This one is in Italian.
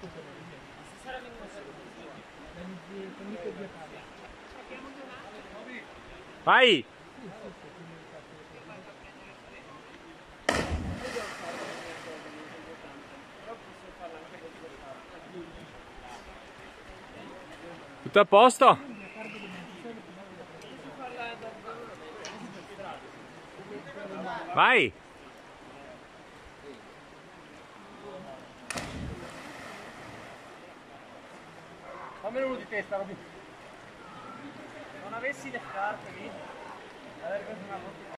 Vai! Tutto a posto? Vai! Fammelo uno di testa, Robby. Non avessi le scarpe lì, avrei preso una